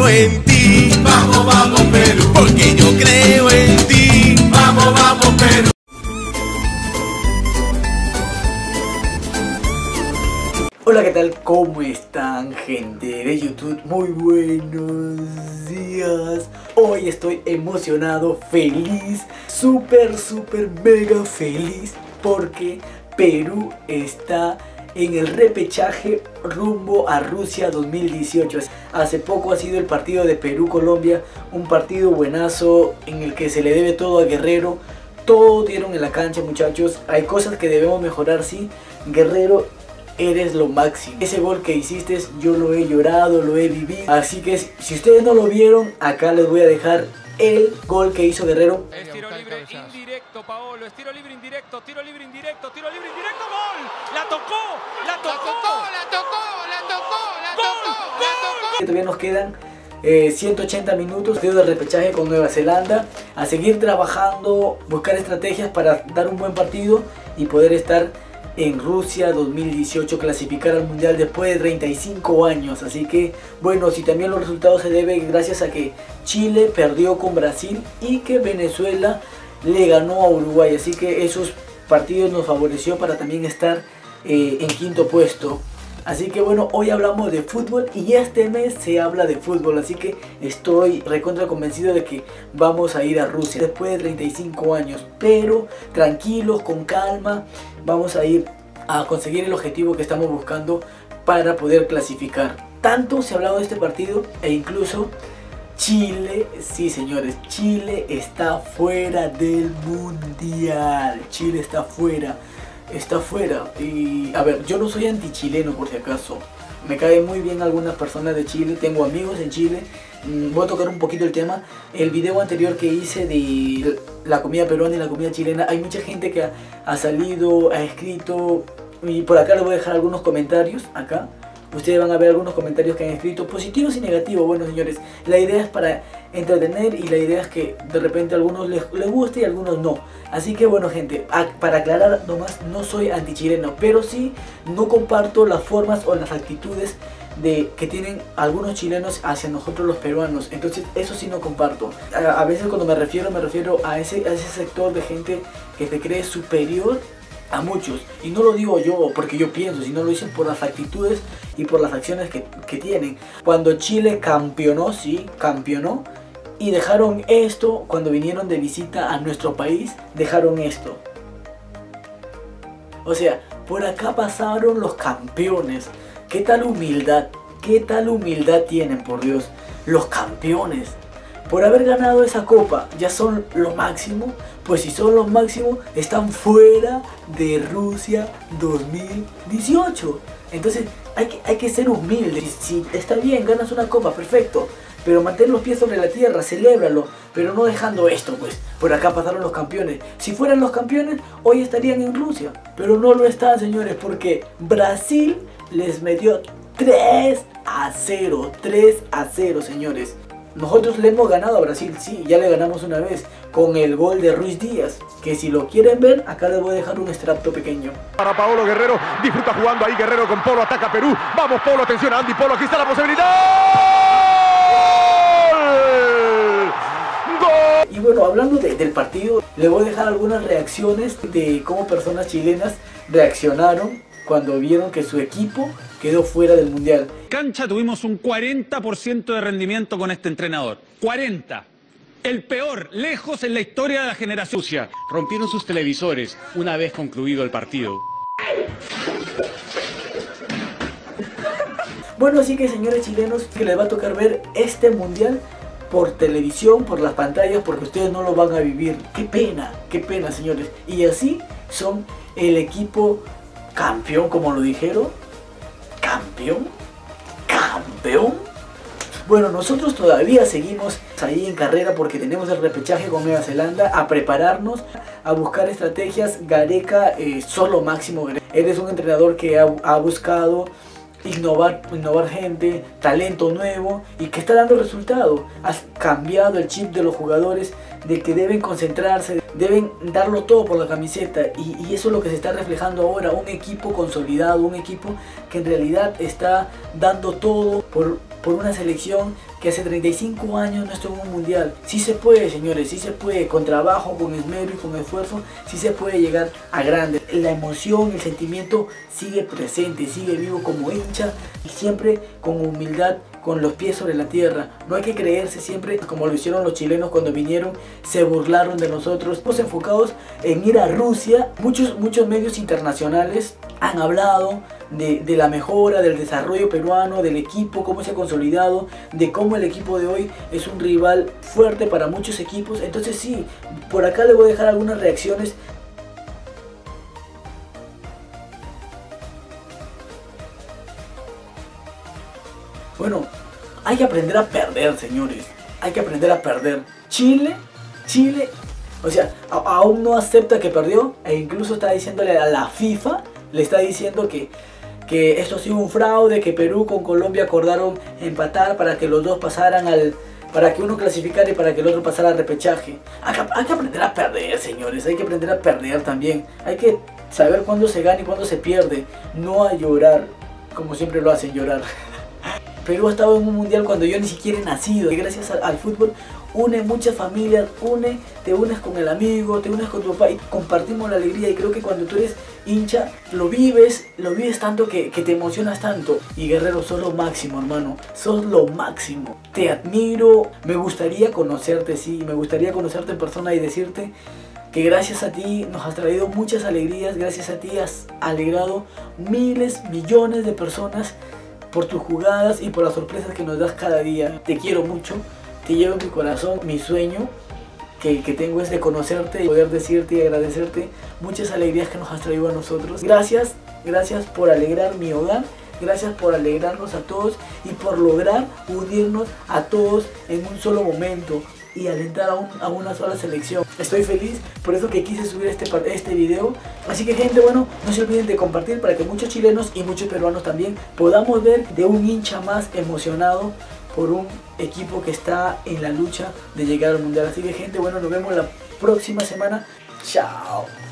creo en ti. Vamos, vamos Perú, porque yo creo en ti. Vamos, vamos Perú. Hola, ¿qué tal? ¿Cómo están, gente de YouTube? Muy buenos días. Hoy estoy emocionado, feliz, súper mega feliz, porque Perú está en el repechaje rumbo a Rusia 2018. Hace poco ha sido el partido de Perú-Colombia, un partido buenazo en el que se le debe todo a Guerrero. Todo dieron en la cancha, muchachos. Hay cosas que debemos mejorar, sí. Guerrero, eres lo máximo. Ese gol que hiciste, yo lo he llorado, lo he vivido. Así que si ustedes no lo vieron, acá les voy a dejar el gol que hizo Guerrero. Es tiro libre indirecto, Paolo. Es tiro libre indirecto, tiro libre indirecto, tiro libre indirecto. ¡Gol! ¡La tocó! ¡La tocó! Todavía nos quedan 180 minutos de repechaje con Nueva Zelanda. A seguir trabajando, buscar estrategias para dar un buen partido y poder estar en Rusia 2018, clasificar al mundial después de 35 años. Así que bueno, si también los resultados se deben gracias a que Chile perdió con Brasil y que Venezuela le ganó a Uruguay. Así que esos partidos nos favoreció para también estar en quinto puesto. Así que bueno, hoy hablamos de fútbol y este mes se habla de fútbol. Así que estoy recontra convencido de que vamos a ir a Rusia después de 35 años. Pero tranquilos, con calma, vamos a ir a conseguir el objetivo que estamos buscando para poder clasificar. Tanto se ha hablado de este partido e incluso Chile, sí señores, Chile está fuera del mundial. Chile está fuera. Está fuera. Y a ver, yo no soy antichileno por si acaso. Me caen muy bien algunas personas de Chile. Tengo amigos en Chile. Voy a tocar un poquito el tema. El video anterior que hice de la comida peruana y la comida chilena, hay mucha gente que ha salido, ha escrito. Y por acá les voy a dejar algunos comentarios. Acá ustedes van a ver algunos comentarios que han escrito, positivos y negativos. Bueno, señores, la idea es para entretener y la idea es que de repente a algunos les guste y a algunos no. Así que bueno, gente, para aclarar nomás, no soy antichileno, pero sí no comparto las formas o las actitudes que tienen algunos chilenos hacia nosotros los peruanos. Entonces eso sí no comparto. A veces cuando me refiero a ese sector de gente que se cree superior a muchos, y no lo digo yo porque yo pienso, sino lo dicen por las actitudes y por las acciones que tienen. Cuando Chile campeonó, sí, campeonó, y dejaron esto, cuando vinieron de visita a nuestro país, dejaron esto. O sea, por acá pasaron los campeones. ¿Qué tal humildad? ¿Qué tal humildad tienen, por Dios? Los campeones. Por haber ganado esa copa, ya son lo máximo. Pues si son los máximos, están fuera de Rusia 2018. Entonces hay que ser humildes. Si está bien, ganas una copa, perfecto, pero mantén los pies sobre la tierra, celébralo, pero no dejando esto, pues. Por acá pasaron los campeones. Si fueran los campeones, hoy estarían en Rusia, pero no lo están, señores, porque Brasil les metió 3-0, 3-0, señores. Nosotros le hemos ganado a Brasil, sí, ya le ganamos una vez con el gol de Ruiz Díaz, que si lo quieren ver, acá les voy a dejar un extracto pequeño. Para Paolo Guerrero, disfruta jugando ahí Guerrero con Polo, ataca Perú, vamos Polo, atención a Andy Polo, aquí está la posibilidad. ¡Gol! Y bueno, hablando del partido, les voy a dejar algunas reacciones de cómo personas chilenas reaccionaron cuando vieron que su equipo quedó fuera del mundial. Cancha tuvimos un 40% de rendimiento con este entrenador. 40. El peor, lejos en la historia de la generación. Rusia rompieron sus televisores una vez concluido el partido. Bueno, así que señores chilenos, que les va a tocar ver este mundial por televisión, por las pantallas, porque ustedes no lo van a vivir. Qué pena, señores. Y así son el equipo campeón, como lo dijeron. Campeón. Bueno, nosotros todavía seguimos ahí en carrera porque tenemos el repechaje con Nueva Zelanda, a prepararnos, a buscar estrategias. Gareca, solo máximo. Eres un entrenador que ha buscado innovar gente, talento nuevo y que está dando resultado. Has cambiado el chip de los jugadores de que deben concentrarse, deben darlo todo por la camiseta, y eso es lo que se está reflejando ahora, un equipo consolidado, un equipo que en realidad está dando todo por una selección que hace 35 años no estuvo en un mundial. Sí se puede, señores, sí se puede, con trabajo, con esmero y con esfuerzo, sí se puede llegar a grande. La emoción, el sentimiento sigue presente, sigue vivo como hincha, y siempre con humildad, con los pies sobre la tierra. No hay que creerse siempre como lo hicieron los chilenos cuando vinieron, se burlaron de nosotros. Estamos enfocados en ir a Rusia. Muchos medios internacionales han hablado de la mejora, del desarrollo peruano, del equipo, cómo se ha consolidado, de cómo el equipo de hoy es un rival fuerte para muchos equipos. Entonces sí, por acá le voy a dejar algunas reacciones. Bueno, hay que aprender a perder, señores. Hay que aprender a perder. Chile, o sea, aún no acepta que perdió, e incluso está diciéndole a la FIFA, le está diciendo que esto ha sido un fraude, que Perú con Colombia acordaron empatar para que los dos pasaran para que uno clasificara y para que el otro pasara al repechaje. Hay que aprender a perder, señores, hay que aprender a perder también. Hay que saber cuándo se gana y cuándo se pierde, no a llorar, como siempre lo hacen llorar. Perú ha estado en un mundial cuando yo ni siquiera he nacido, y gracias al fútbol une muchas familias, te unes con el amigo, te unes con tu papá y compartimos la alegría. Y creo que cuando tú eres hincha lo vives tanto que te emocionas tanto. Y Guerrero, sos lo máximo, hermano, sos lo máximo, te admiro. Me gustaría conocerte, sí, me gustaría conocerte en persona y decirte que gracias a ti nos has traído muchas alegrías, gracias a ti has alegrado miles, millones de personas por tus jugadas y por las sorpresas que nos das cada día. Te quiero mucho, te llevo en mi corazón. Mi sueño que tengo es de conocerte y poder decirte y agradecerte muchas alegrías que nos has traído a nosotros. Gracias por alegrar mi hogar, gracias por alegrarnos a todos y por lograr unirnos a todos en un solo momento y alentar a una sola selección. Estoy feliz, por eso que quise subir este video. Así que, gente, bueno, no se olviden de compartir para que muchos chilenos y muchos peruanos también podamos ver de un hincha más emocionado por un equipo que está en la lucha de llegar al mundial. Así que, gente, bueno, nos vemos la próxima semana. Chao.